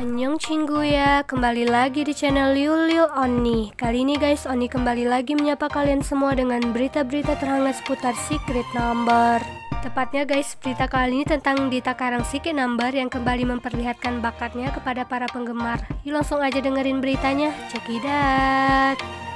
Annyeong Cinggu ya, kembali lagi di channel Yulil Onni. Kali ini guys, Onni kembali lagi menyapa kalian semua dengan berita-berita terhangat seputar Secret Number. Tepatnya guys, berita kali ini tentang Dita Karang Secret Number yang kembali memperlihatkan bakatnya kepada para penggemar. Yuk langsung aja dengerin beritanya, check it out.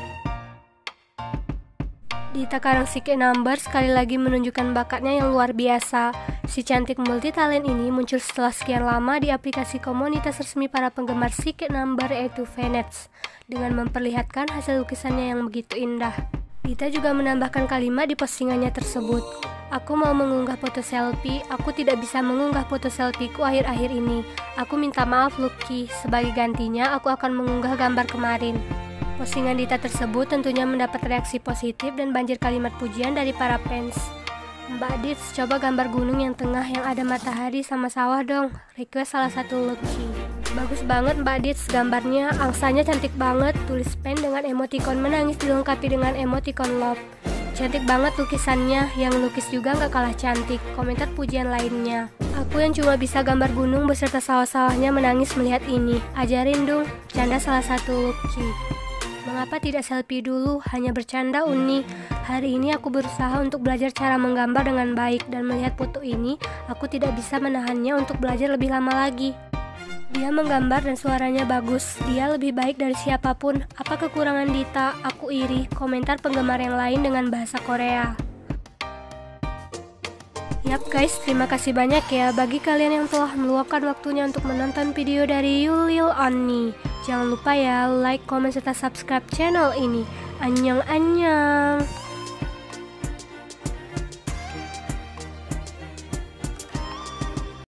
Dita Karang Secret Number sekali lagi menunjukkan bakatnya yang luar biasa. Si cantik multi talent ini muncul setelah sekian lama di aplikasi komunitas resmi para penggemar Secret Number yaitu Fanets dengan memperlihatkan hasil lukisannya yang begitu indah. Dita juga menambahkan kalimat di postingannya tersebut. Aku mau mengunggah foto selfie, aku tidak bisa mengunggah foto selfieku akhir-akhir ini. Aku minta maaf Lucky, sebagai gantinya aku akan mengunggah gambar kemarin. Postingan Dita tersebut tentunya mendapat reaksi positif dan banjir kalimat pujian dari para fans. Mbak Dits, coba gambar gunung yang tengah yang ada matahari sama sawah dong, request salah satu Lucky. Bagus banget Mbak Dits gambarnya, angsanya cantik banget, tulis pen dengan emoticon menangis dilengkapi dengan emoticon love. Cantik banget lukisannya, yang lukis juga gak kalah cantik, komentar pujian lainnya. Aku yang cuma bisa gambar gunung beserta sawah-sawahnya menangis melihat ini, ajarin dong, canda salah satu Lucky. Mengapa tidak selfie dulu? Hanya bercanda Uni. Hari ini aku berusaha untuk belajar cara menggambar dengan baik dan melihat foto ini, aku tidak bisa menahannya untuk belajar lebih lama lagi. Dia menggambar dan suaranya bagus. Dia lebih baik dari siapapun. Apa kekurangan Dita? Aku iri. Komentar penggemar yang lain dengan bahasa Korea. Yap guys, terima kasih banyak ya bagi kalian yang telah meluangkan waktunya untuk menonton video dari Yulil Onni. Jangan lupa ya like, komen, serta subscribe channel ini. Annyeong annyeong.